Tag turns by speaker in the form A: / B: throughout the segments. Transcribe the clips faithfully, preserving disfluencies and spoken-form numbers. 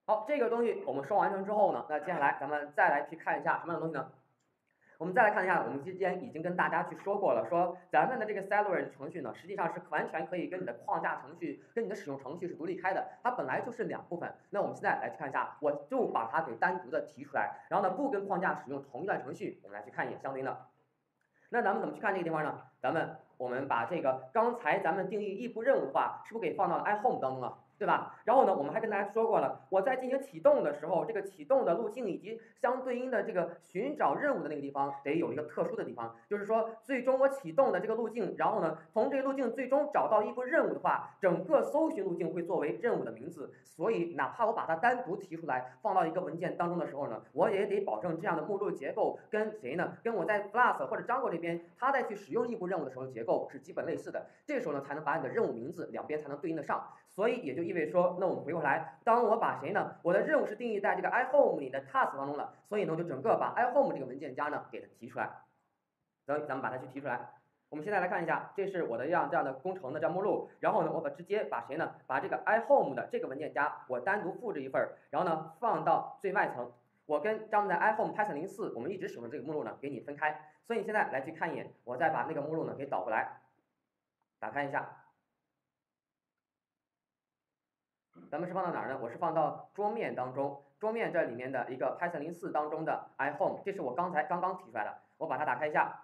A: 好，这个东西我们说完成之后呢，那接下来咱们再来去看一下什么样的东西呢？我们再来看一下，我们之前已经跟大家去说过了，说咱们的这个 Celery 程序呢，实际上是完全可以跟你的框架程序、跟你的使用程序是独立开的，它本来就是两部分。那我们现在来去看一下，我就把它给单独的提出来，然后呢，不跟框架使用同一段程序，我们来去看一眼相对应的。那咱们怎么去看这个地方呢？咱们我们把这个刚才咱们定义异步任务的话，是不是给放到了 iHome 当中了？对吧？然后呢，我们还跟大家说过了，我在进行启动的时候，这个启动的路径以及相对应的这个寻找任务的那个地方，得有一个特殊的地方，就是说，最终我启动的这个路径，然后呢，从这个路径最终找到一步任务的话，整个搜寻路径会作为任务的名字。所以，哪怕我把它单独提出来放到一个文件当中的时候呢，我也得保证这样的目录结构跟谁呢？跟我在 Flask 或者 Django 这边，它在去使用异步任务的时候结构是基本类似的。这个时候呢，才能把你的任务名字两边才能对应得上。所以也就意味着说，那我们回过来，当我把谁呢？我的任务是定义在这个 iHome 里的 task 当中了，所以呢，就整个把 iHome 这个文件夹呢给它提出来。所以咱们把它去提出来。我们现在来看一下，这是我的这样这样的工程的这样目录，然后呢，我把直接把谁呢？把这个 iHome 的这个文件夹我单独复制一份，然后呢放到最外层。我跟张在 iHome Python 零四我们一直使用的这个目录呢给你分开。所以现在来去看一眼，我再把那个目录呢给导过来，打开一下。咱们是放到哪儿呢？我是放到桌面当中，桌面这里面的一个 Python 零四当中的 iHome， 这是我刚才刚刚提出来的，我把它打开一下。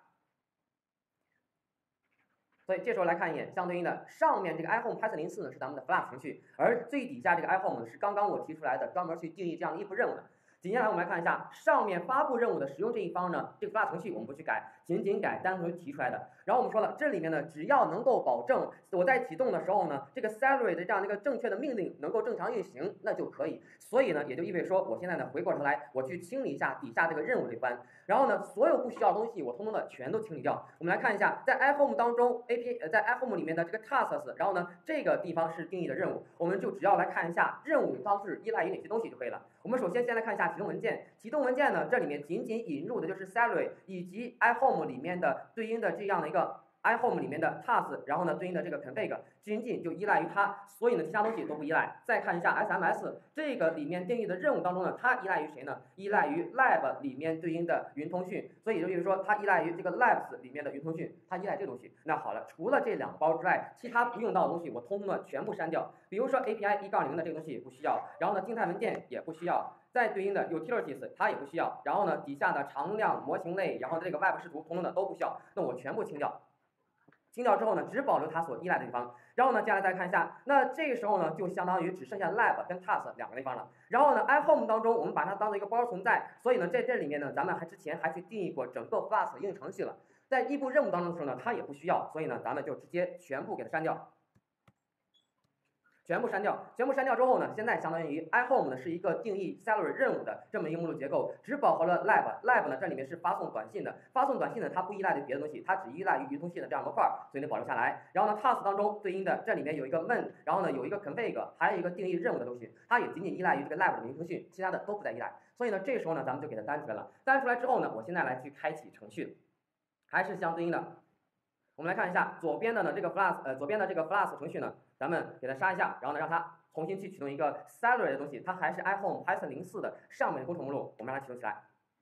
A: 所以这时候来看一眼，相对应的上面这个 iHome Python 零四呢是咱们的 Flask 程序，而最底下这个 iHome 呢是刚刚我提出来的专门去定义这样的异步任务的。紧接下来我们来看一下上面发布任务的使用这一方呢，这个 Flask 程序我们不去改，仅仅改单独提出来的。然后我们说了，这里面呢只要能够保证我在启动的时候呢，这个 Celery 的这样的一个正确的命令能够正常运行，那就可以。所以呢，也就意味着说，我现在呢回过头来，我去清理一下底下这个任务这关，然后呢，所有不需要的东西我通通的全都清理掉。我们来看一下，在 iHome 当中 A P 呃在 iHome 里面的这个 tasks， 然后呢这个地方是定义的任务，我们就只要来看一下任务方式依赖于哪些东西就可以了。我们首先先来看一下启动文件，启动文件呢这里面仅仅引入的就是 Celery 以及 iHome 里面的对应的这样的一个iHome 里面的 task， 然后呢对应的这个 config 仅仅就依赖于它，所以呢其他东西都不依赖。再看一下 S M S 这个里面定义的任务当中呢，它依赖于谁呢？依赖于 lab 里面对应的云通讯，所以也就是说它依赖于这个 labs 里面的云通讯，它依赖这个东西。那好了，除了这两包之外，其他不用到的东西我通通的全部删掉。比如说 A P I 一杠零 的这个东西不需要，然后呢静态文件也不需要。再对应的 utilities 它也不需要，然后呢底下的常量模型类，然后这个 web 视图通通的都不需要，那我全部清掉。清掉之后呢，只保留它所依赖的地方。然后呢，接下来再看一下，那这个时候呢，就相当于只剩下 lab 跟 task 两个地方了。然后呢 ，iHome 当中我们把它当做一个包存在，所以呢，在这里面呢，咱们还之前还去定义过整个 Flask 应用程序了。在异步任务当中的时候呢，它也不需要，所以呢，咱们就直接全部给它删掉。全部删掉，全部删掉之后呢，现在相当于 iHome 呢是一个定义 Celery 任务的这么一个目录结构，只保留了 lab，lab 呢这里面是发送短信的，发送短信呢它不依赖于别的东西，它只依赖于云通信的这样模块，所以得保留下来。然后呢 task 当中对应的这里面有一个 main， 然后呢有一个 config， 还有一个定义任务的东西，它也仅仅依赖于这个 lab 的云通讯，其他的都不再依赖。所以呢这时候呢咱们就给它单出来了，单出来之后呢，我现在来去开启程序，还是相对应的。我们来看一下左边的呢这个 Flask， 呃左边的这个 Flask 程序呢，咱们给它杀一下，然后呢让它重新去启动一个 Celery 的东西，它还是 iHome Python 零四的上面的工程目录，我们让它启动起来，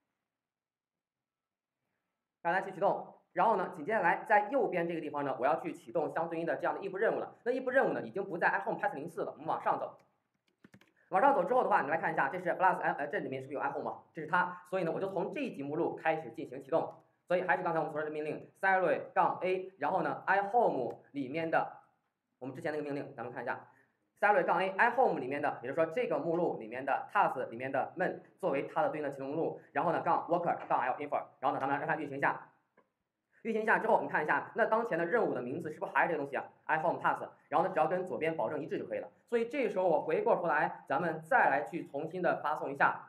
A: 让它去启动。然后呢，紧接下来在右边这个地方呢，我要去启动相对应的这样的异步任务了。那异步任务呢，已经不在 iHome Python 零四了，我们往上走。往上走之后的话，你来看一下，这是 Flask， 呃，这里面是不是有 iHome 啊？这是它，所以呢，我就从这一级目录开始进行启动。所以还是刚才我们所说的命令 Celery 杠 A， 然后呢 iHome 里面的我们之前那个命令，咱们看一下 Celery 杠 A iHome 里面的，也就是说这个目录里面的 task 里面的 main 作为它的对应的启动目录，然后呢杠 worker 杠 l info， 然后呢咱们让它运行一下。运行一下之后，你看一下，那当前的任务的名字是不是还是这个东西啊 ？iHome task， 然后呢，只要跟左边保证一致就可以了。所以这时候我回过头来，咱们再来去重新的发送一下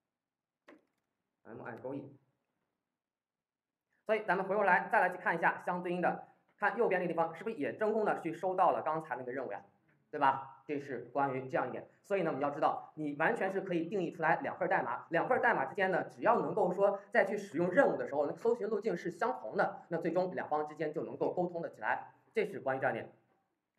A: m i 勾 e。所以咱们回过来再来去看一下相对应的，看右边这个地方是不是也真空的去收到了刚才那个任务呀？对吧？这是关于这样一点。所以呢，我们要知道，你完全是可以定义出来两份代码，两份代码之间呢，只要能够说再去使用任务的时候，那搜寻路径是相同的，那最终两方之间就能够沟通的起来。这是关于这样一点。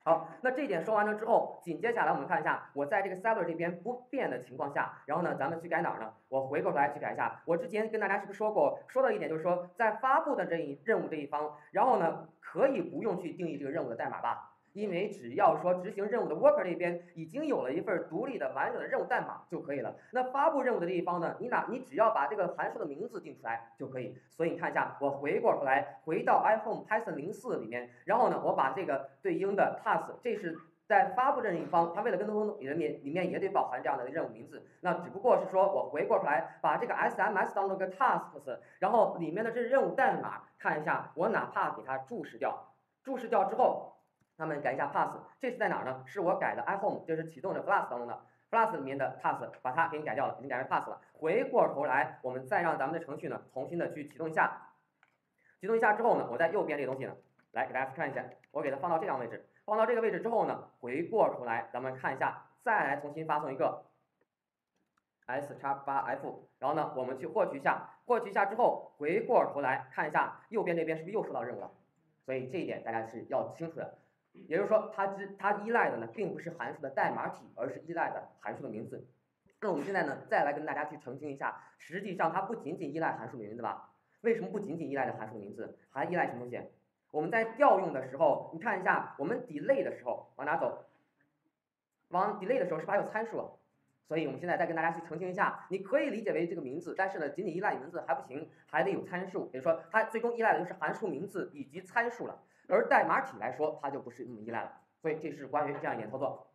A: 好，那这一点说完了之后，紧接下来我们看一下，我在这个 seller 这边不变的情况下，然后呢，咱们去改哪儿呢？我回过头来去改一下。我之前跟大家是不是说过，说到一点就是说，在发布的这一任务这一方，然后呢，可以不用去定义这个任务的代码吧？因为只要说执行任务的 worker 这边已经有了一份独立的完整的任务代码就可以了。那发布任务的这一方呢，你哪你只要把这个函数的名字定出来就可以。所以你看一下，我回过头来回到 iHome Python 零四里面，然后呢，我把这个对应的 task， 这是在发布任务一方，它为了跟踪里面里面也得包含这样的任务名字。那只不过是说我回过头来把这个 S M S 当中的 tasks， 然后里面的这任务代码看一下，我哪怕给它注释掉，注释掉之后。那么改一下 pass， 这是在哪儿呢？是我改的 iHome， 这是启动的 Flask 当中的 Flask 里面的 task， 把它给你改掉了，已经改成 pass 了。回过头来，我们再让咱们的程序呢重新的去启动一下，启动一下之后呢，我在右边这个东西呢，来给大家看一下，我给它放到这样位置，放到这个位置之后呢，回过头来咱们看一下，再来重新发送一个 s 叉 八 f， 然后呢，我们去获取一下，获取一下之后，回过头来看一下右边这边是不是又收到任务了？所以这一点大家是要清楚的。也就是说，它之它依赖的呢，并不是函数的代码体，而是依赖的函数的名字。那我们现在呢，再来跟大家去澄清一下，实际上它不仅仅依赖函数的名字吧？为什么不仅仅依赖的函数的名字，还依赖什么东西？我们在调用的时候，你看一下，我们 delay 的时候往哪走？往 delay 的时候是不是还有参数啊？所以我们现在再跟大家去澄清一下，你可以理解为这个名字，但是呢，仅仅依赖名字还不行，还得有参数。也就是说，它最终依赖的就是函数名字以及参数了。而代码体来说，它就不是那么依赖了，所以这是关于这样一点操作。